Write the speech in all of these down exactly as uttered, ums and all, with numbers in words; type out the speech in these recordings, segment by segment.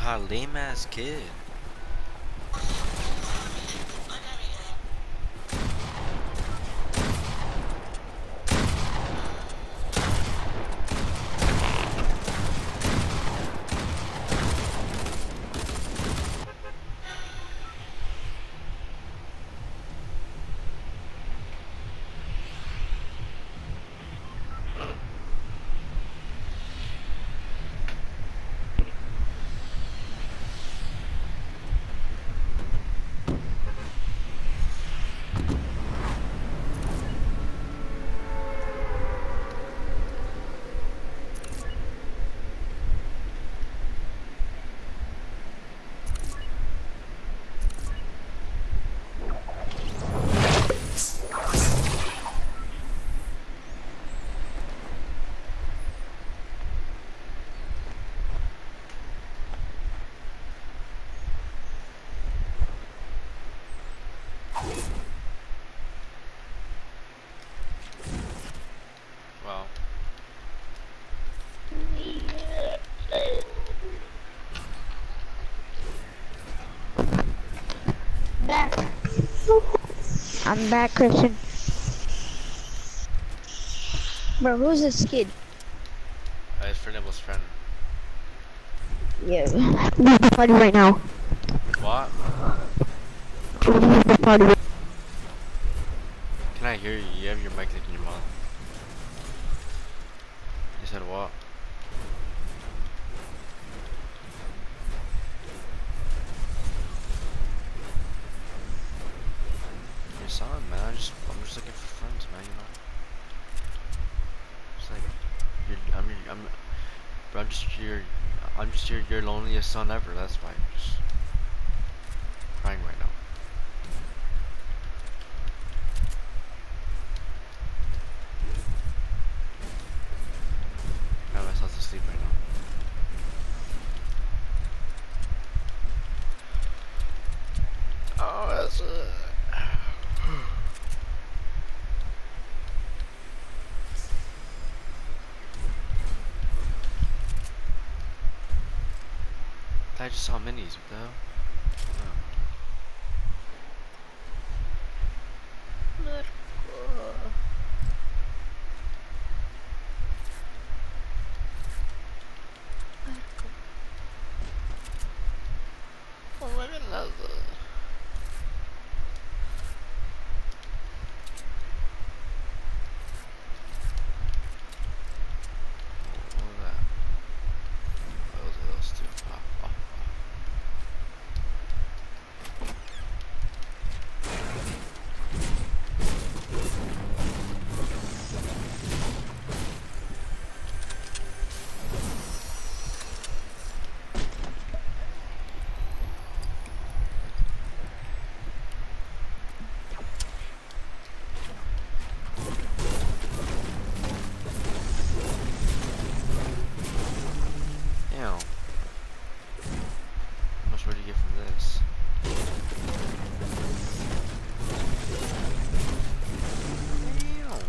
God, lame ass kid. Wow. Back. I'm back, Christian. Bro, who's this kid? Uh, it's for Nibble's friend. Yeah. Who's the party right now? What? Who's the party? Can I hear you? You have your mic in your mouth. You said what? Your son, man. I just, I'm just looking for friends, man. You know. It's like, you're, I'm, your, I'm, bro, I'm just your, I'm just your, your loneliest son ever. That's why I'm just crying right now. I have myself to sleep right now. Oh, that's it. I just saw minis. What the hell? Damn. How much would you get from this? Damn.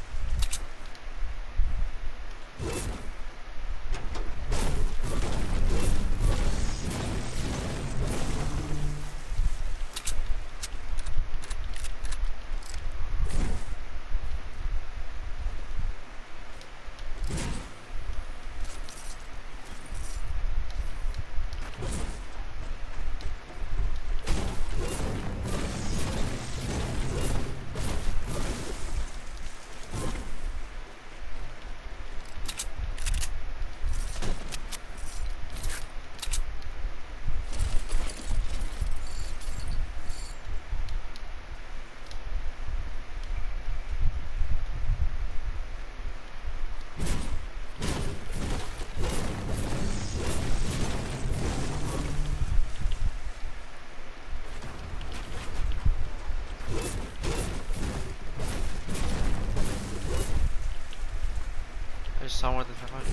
I just saw more than five hundred.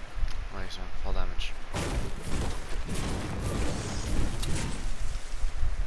Nice, man. Fall damage.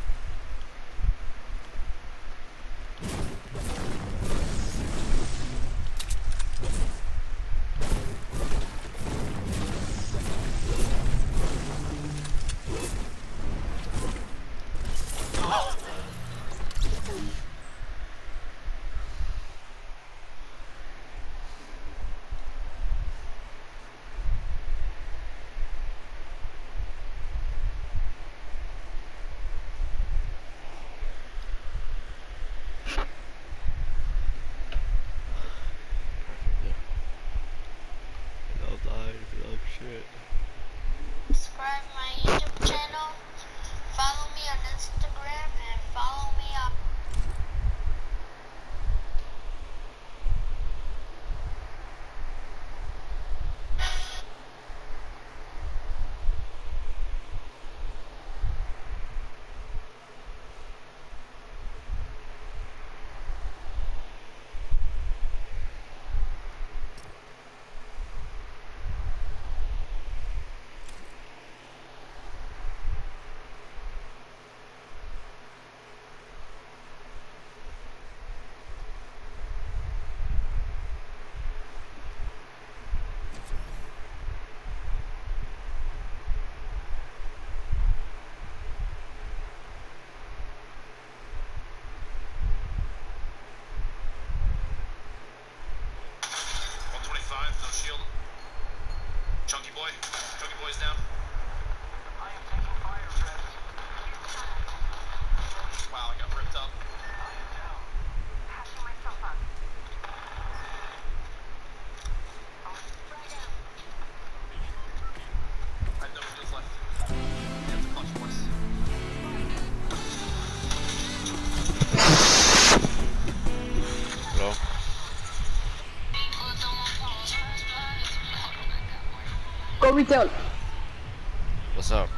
Go retail. What's up?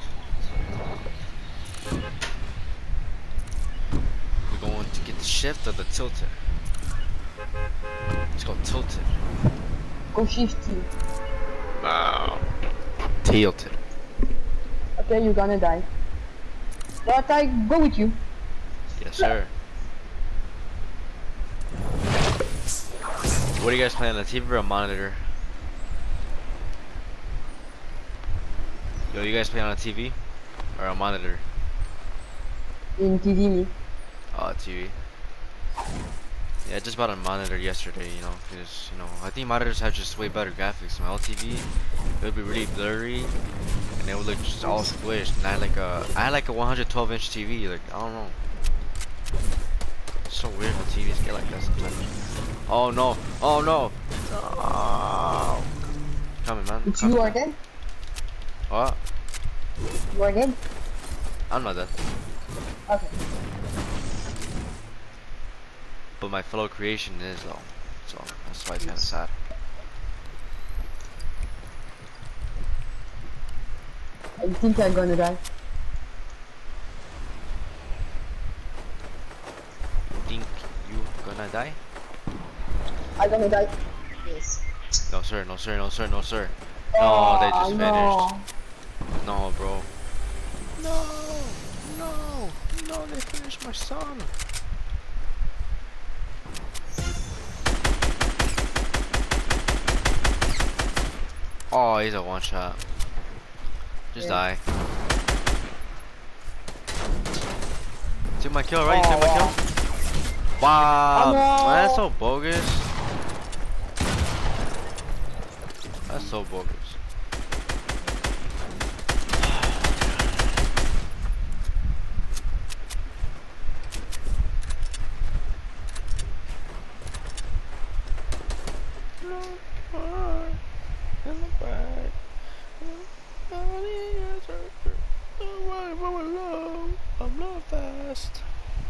We're going to get the shift or the tilted. Let's go tilted. Go shift T. Wow. Tilted. Okay, you're gonna die. But I go with you. Yes, sir. What do you guys play on the T V or a monitor? Yo, you guys play on a T V or a monitor? In T V me. Oh, T V. Yeah, I just bought a monitor yesterday, you know, because, you know, I think monitors have just way better graphics. My old T V, it would be really blurry, and it would look just all squished. And I had like a, I had like a one hundred twelve inch T V, like, I don't know. It's so weird how T Vs get like that sometimes. Oh no, oh no! Oh. Coming, man. It's Coming, you are man. dead? What? You are dead? I'm not dead. Okay. But my fellow creation is though, so that's why it's kind of sad. I think I'm gonna die. Think you gonna die? I'm gonna die. Yes. No sir, no sir, no sir, no sir. Oh, No, they just no. finished. No, bro. No, no, no, they finished my son. Oh, he's a one shot. Just Yeah. die. Took my kill, right? You Oh, took my wow. kill? Wow. Oh, no. Man, that's so bogus. That's so bogus. I'm not fast.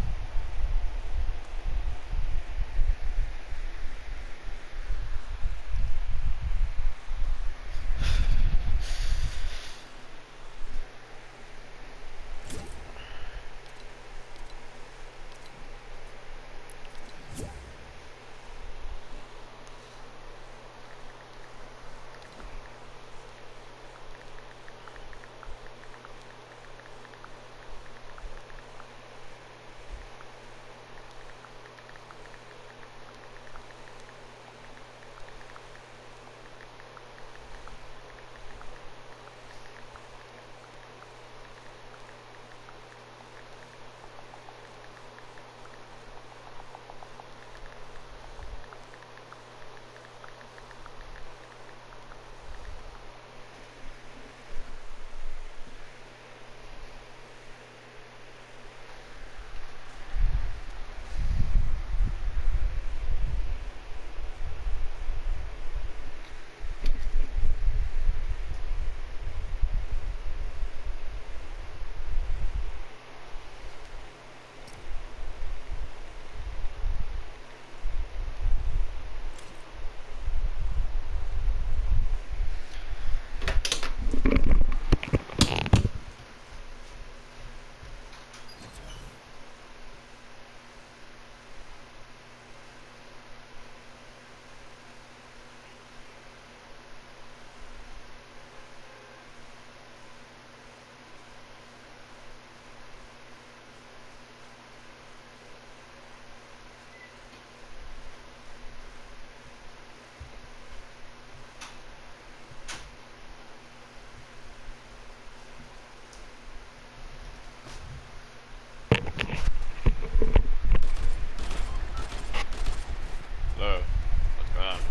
Hello. What's going on?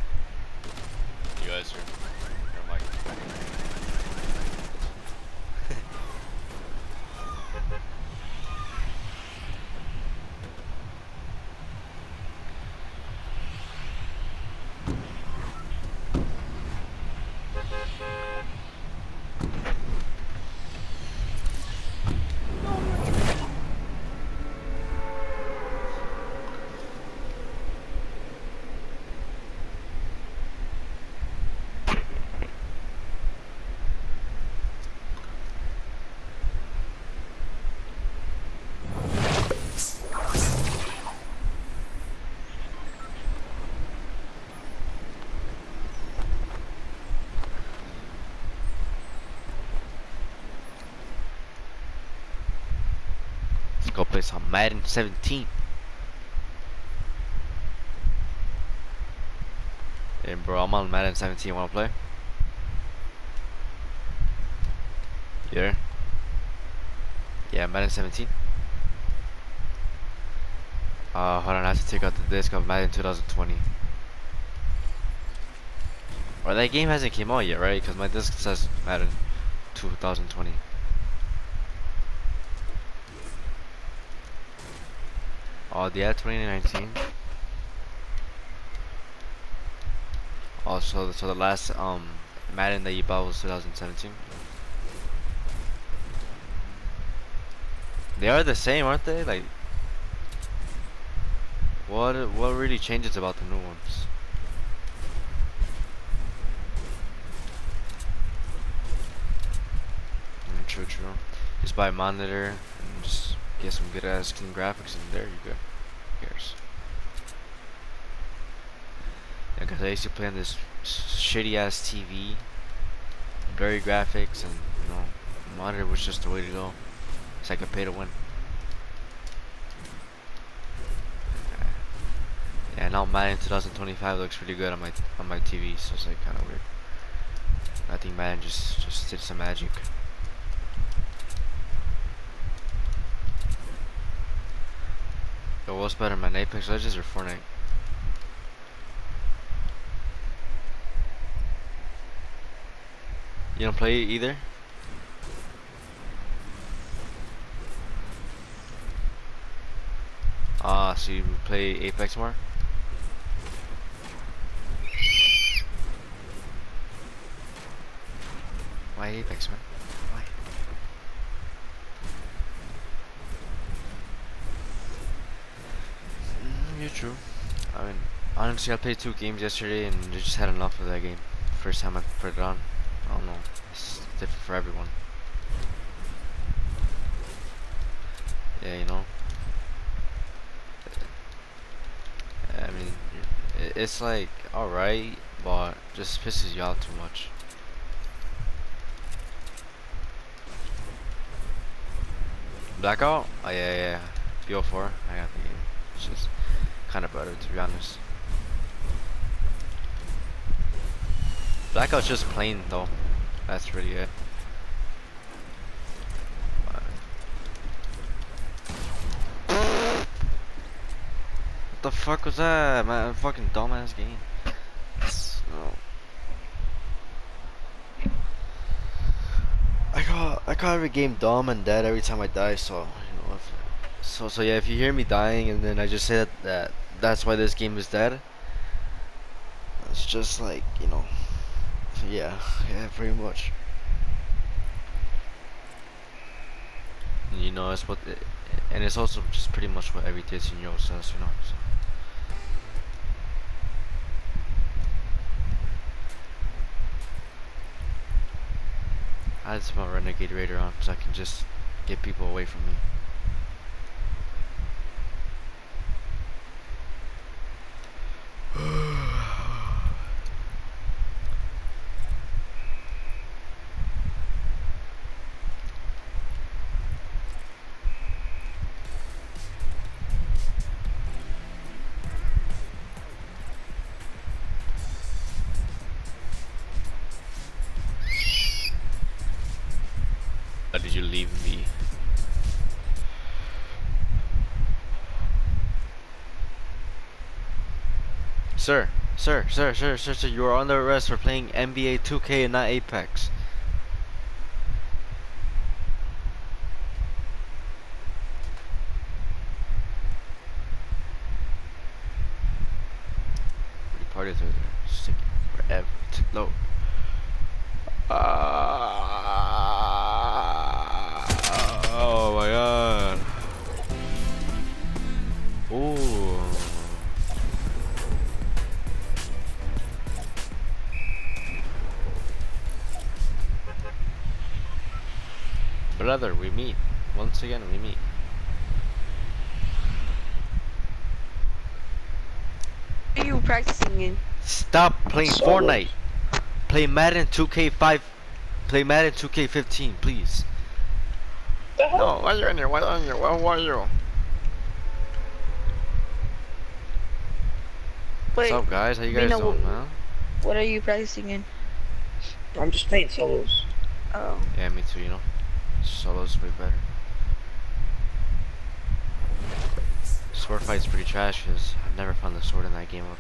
You guys are. You're like. go play some Madden seventeen. Hey bro, I'm on Madden seventeen. Wanna play? Yeah. Yeah, Madden seventeen. Uh, hold on, I have to take out the disc of Madden twenty twenty. Or that game hasn't came out yet, right? Because my disc says Madden twenty twenty. Oh, yeah, twenty nineteen. Also, so the last um Madden that you bought was twenty seventeen. They are the same, aren't they? Like, what what really changes about the new ones? Mm, true, true. Just buy a monitor and just get some good ass clean graphics, and there you go. Who cares? Yeah, cause I used to play on this shitty ass T V, blurry graphics, and you know, monitor was just the way to go. So I could pay to win. Yeah, now Madden twenty twenty-five looks pretty good on my on my T V, so it's like kind of weird. I think Madden just just did some magic. Yo, what's better, man, Apex Legends or Fortnite? You don't play either? Ah, uh, so you play Apex more? Why Apex, man? Why? Mm, you're true. I mean, honestly, I played two games yesterday and I just had enough of that game. First time I put it on. I don't know. It's different for everyone. Yeah, you know. I mean, it's like alright, but just pisses you out too much. Blackout? Oh yeah, yeah. B O four. I got the game. It's just kind of better, to be honest. Blackout's just plain though. That's really it. What the fuck was that, man? Fucking dumbass game. No. I call I call every game dumb and dead every time I die. So you know, if, so so yeah. If you hear me dying and then I just say that, that that's why this game is dead, it's just like, you know. Yeah, yeah, pretty much. You know, it's what, it, and it's also just pretty much what every Disney says, you know. So. I had some Renegade Raider on so I can just get people away from me. Why did you leave me? Sir, sir, sir, sir, sir, sir, you are under arrest for playing N B A two K and not Apex. Retarded are just taking forever to load. Uh, oh my god. Ooh. Brother, we meet. Once again, we meet. What are you practicing in? Stop playing Solo. Fortnite. Play Madden two K five. Play Madden two K fifteen, please. The hell? No, why are you in here? Why are you in here? Why, why are you? Wait, What's up, guys? How you guys Vino, doing, wh- man? what are you practicing in? I'm just playing solos. Oh. Yeah, me too, you know. Solo's way better. Sword fight's pretty trash because I've never found the sword in that game up.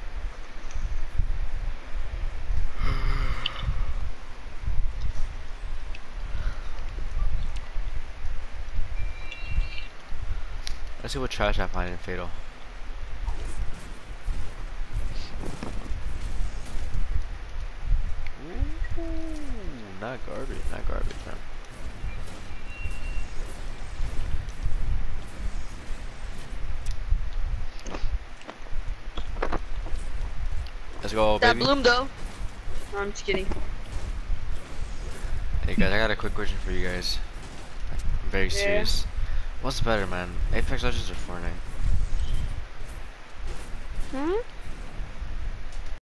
Let's see what trash I find in Fatal. Ooh, not garbage, not garbage, man. Let's go, That baby. bloom though. No, I'm just kidding. Hey guys, I got a quick question for you guys. I'm very Yeah. serious. What's better, man? Apex Legends or Fortnite? Hmm?